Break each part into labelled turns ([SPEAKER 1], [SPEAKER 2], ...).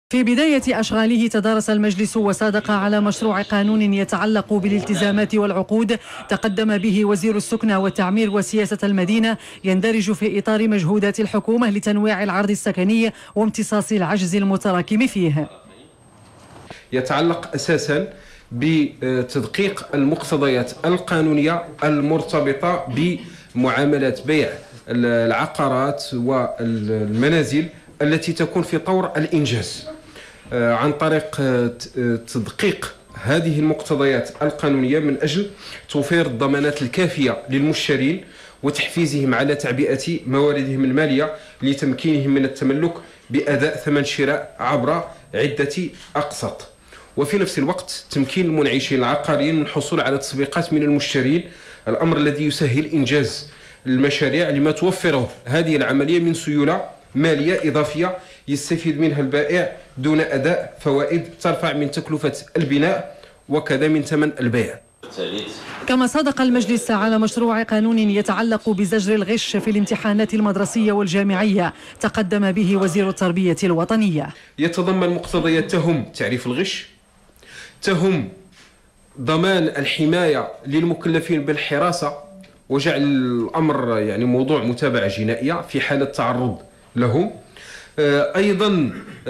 [SPEAKER 1] في بداية أشغاله تدارس المجلس وصادق على مشروع قانون يتعلق بالالتزامات والعقود تقدم به وزير السكنى والتعمير وسياسة المدينة، يندرج في إطار مجهودات الحكومة لتنويع العرض السكني وامتصاص العجز المتراكم فيه.
[SPEAKER 2] يتعلق أساسا بتدقيق المقتضيات القانونية المرتبطة بمعاملات بيع العقارات والمنازل التي تكون في طور الإنجاز، عن طريق تدقيق هذه المقتضيات القانونية من أجل توفير الضمانات الكافية للمشترين وتحفيزهم على تعبئة مواردهم المالية لتمكينهم من التملك بأداء ثمن شراء عبر عدة أقساط، وفي نفس الوقت تمكين المنعشين العقاريين من الحصول على تسويقات من المشترين، الأمر الذي يسهل إنجاز المشاريع لما توفره هذه العملية من سيولة مالية إضافية يستفيد منها البائع دون أداء فوائد ترفع من تكلفة البناء وكذا من ثمن البيع.
[SPEAKER 1] كما صادق المجلس على مشروع قانون يتعلق بزجر الغش في الامتحانات المدرسية والجامعية تقدم به وزير التربية الوطنية.
[SPEAKER 2] يتضمن مقتضيات تهم تعريف الغش، تهم ضمان الحماية للمكلفين بالحراسة وجعل الأمر موضوع متابعة جنائية في حالة تعرض لهم، أيضا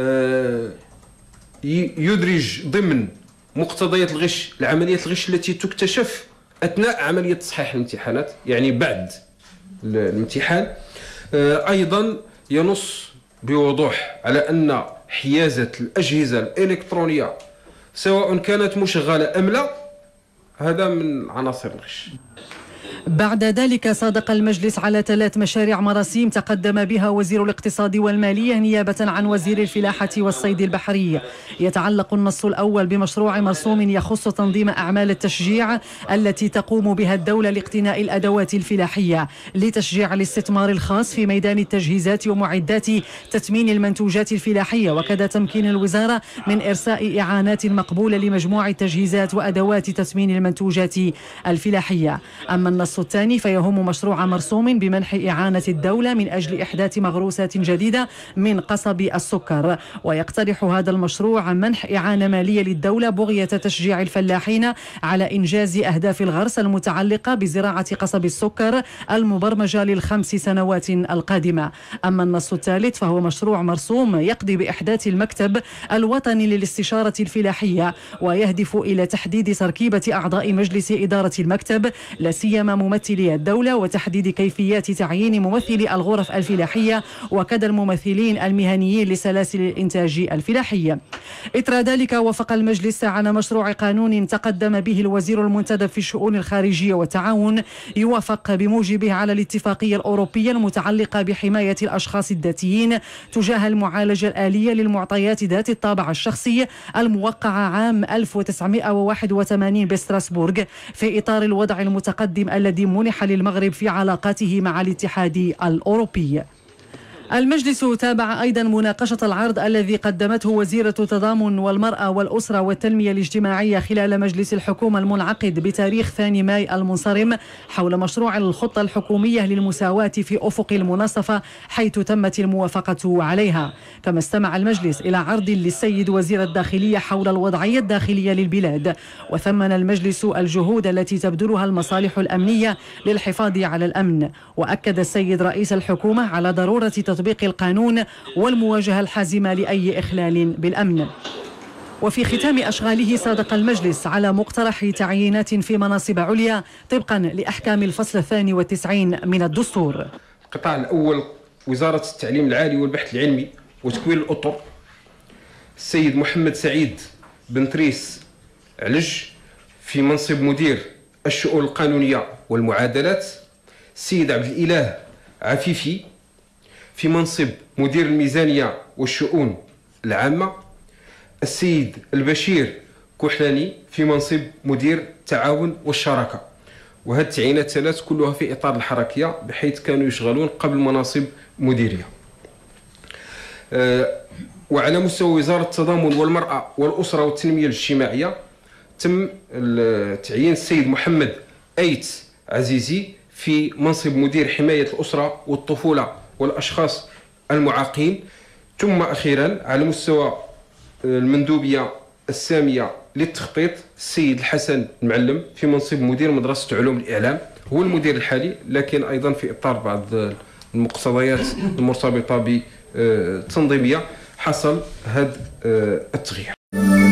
[SPEAKER 2] يدرج ضمن مقتضيات الغش العملية الغش التي تكتشف أثناء عملية تصحيح الامتحانات، يعني بعد الامتحان. أيضا ينص بوضوح على أن حيازة الأجهزة الإلكترونية سواء كانت مشغلة أم لا هذا من عناصر الغش.
[SPEAKER 1] بعد ذلك صادق المجلس على 3 مشاريع مراسيم تقدم بها وزير الاقتصاد والمالية نيابة عن وزير الفلاحة والصيد البحري. يتعلق النص الأول بمشروع مرسوم يخص تنظيم أعمال التشجيع التي تقوم بها الدولة لاقتناء الأدوات الفلاحية لتشجيع الاستثمار الخاص في ميدان التجهيزات ومعدات تثمين المنتوجات الفلاحية، وكذا تمكين الوزارة من إرساء إعانات مقبولة لمجموع التجهيزات وأدوات تثمين المنتوجات الفلاحية. أما النص الثاني فيهم مشروع مرسوم بمنح إعانة الدولة من أجل إحداث مغروسات جديدة من قصب السكر، ويقترح هذا المشروع منح إعانة مالية للدولة بغية تشجيع الفلاحين على إنجاز أهداف الغرس المتعلقة بزراعة قصب السكر المبرمجة ل5 سنوات القادمة. أما النص الثالث فهو مشروع مرسوم يقضي بإحداث المكتب الوطني للاستشارة الفلاحية، ويهدف إلى تحديد تركيبة أعضاء مجلس إدارة المكتب لا سيما ممثلي الدولة، وتحديد كيفيات تعيين ممثلي الغرف الفلاحية وكذا الممثلين المهنيين لسلاسل الإنتاج الفلاحية. إثر ذلك وافق المجلس على مشروع قانون تقدم به الوزير المنتدب في الشؤون الخارجية والتعاون يوافق بموجبه على الاتفاقية الأوروبية المتعلقة بحماية الأشخاص الذاتيين تجاه المعالجة الآلية للمعطيات ذات الطابع الشخصي الموقعة عام 1981 بستراسبورغ في إطار الوضع المتقدم الذي منح للمغرب في علاقاته مع الاتحاد الأوروبي. المجلس تابع أيضا مناقشة العرض الذي قدمته وزيرة التضامن والمرأة والأسرة والتنمية الاجتماعية خلال مجلس الحكومة المنعقد بتاريخ 2 ماي المنصرم حول مشروع الخطة الحكومية للمساواة في أفق المناصفة، حيث تمت الموافقة عليها. كما استمع المجلس إلى عرض للسيد وزير الداخلية حول الوضعية الداخلية للبلاد، وثمن المجلس الجهود التي تبذلها المصالح الأمنية للحفاظ على الأمن. وأكد السيد رئيس الحكومة على ضرورة تطبيق القانون والمواجهة الحازمة لأي إخلال بالأمن. وفي ختام أشغاله صادق المجلس على مقترح تعيينات في مناصب عليا طبقا لأحكام الفصل 92 من الدستور.
[SPEAKER 2] القطاع الأول وزارة التعليم العالي والبحث العلمي وتكوين الأطر، السيد محمد سعيد بن تريس علج في منصب مدير الشؤون القانونية والمعادلات، السيد عبد الإله عفيفي في منصب مدير الميزانية والشؤون العامة، السيد البشير كحلاني في منصب مدير التعاون والشراكة. وهذه التعيينات 3 كلها في إطار الحركية بحيث كانوا يشغلون قبل مناصب مديرية. وعلى مستوى وزارة التضامن والمرأة والأسرة والتنمية الاجتماعية تم تعيين السيد محمد أيت عزيزي في منصب مدير حماية الأسرة والطفولة والأشخاص المعاقين. ثم أخيرا على مستوى المندوبيه الساميه للتخطيط السيد الحسن المعلم في منصب مدير مدرسه علوم الاعلام، هو المدير الحالي، لكن ايضا في اطار بعض المقتضيات المرتبطه بالتنظيميه حصل هذا التغيير.